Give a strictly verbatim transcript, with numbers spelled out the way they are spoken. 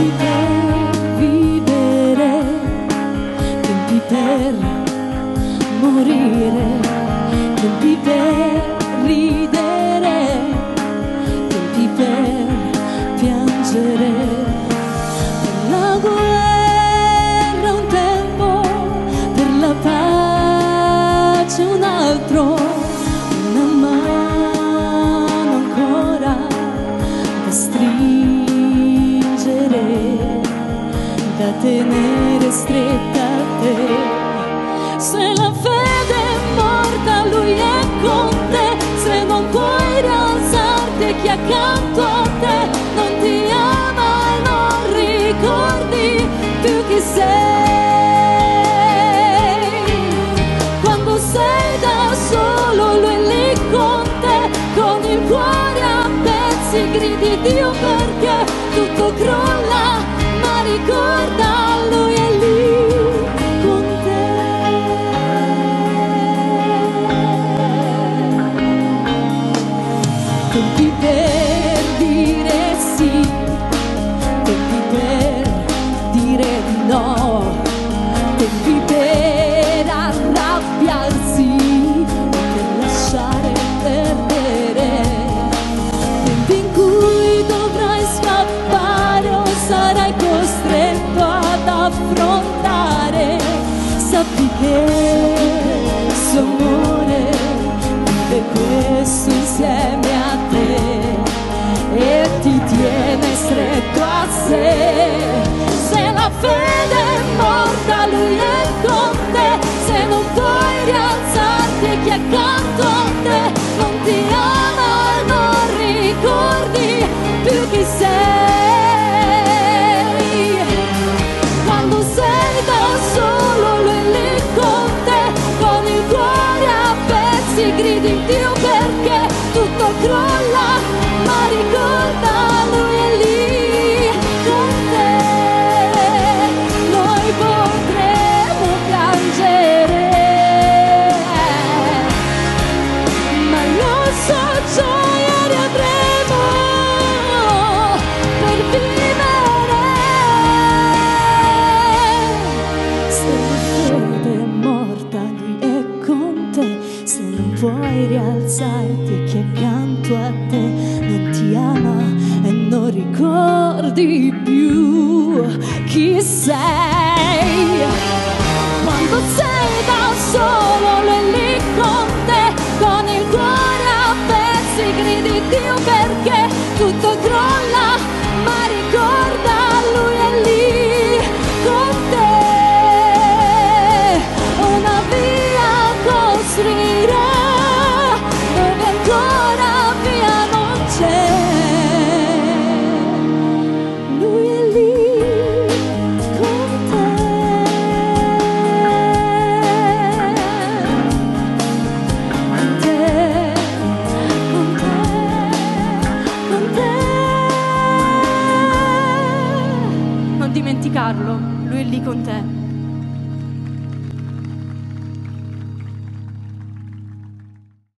per vivere, tempi per morire, tempi per ridere, tempi per piangere. Per la guerra un tempo, per la pace un altro, una mano ancora da stringere, da tenere stretta a te. Se la fede è morta, lui è con te. Se non puoi rialzarti, chi accanto a te non ti ama e non ricordi più chi sei. Quando sei da solo, lui è lì con te, con il cuore a pezzi gridi Dio perché tutto crolla, ma ricorda, lui è lì con te. Tempi per dire sì, tempi per dire di no, tempi per arrabbiarsi, per lasciare perdere, tempi in cui dovrai scappare o sarai costretto ad affrontare. Sappi che il suo amore vive questo insieme a te e ti tiene stretto a sé. Se la fede è morta, lui è con te. Se non puoi rialzarti, e chi è accanto a te non ti ama e non ricordi più chi sei. Quando sei da solo, lui è lì con te, con il cuore a pezzi gridi Dio perché tutto crolla, ma ricorda, lui è lì con te. Noi potremo piangere, ma non so gioia riavremo per vivere. Se la fede è morta, lui è con te. Se non puoi rialzarti, e chi è accanto a te non ti ama e non ricordi più chi sei. Quando sei da solo, lui è lì con te, con il cuore a pezzi gridi Dio perché tutto crolla, ma ricorda, lui è lì con te. Una via costruirà dove ancora via non c'è. Lui è lì con te, con te, con te, con te. Non dimenticarlo, lui è lì con te.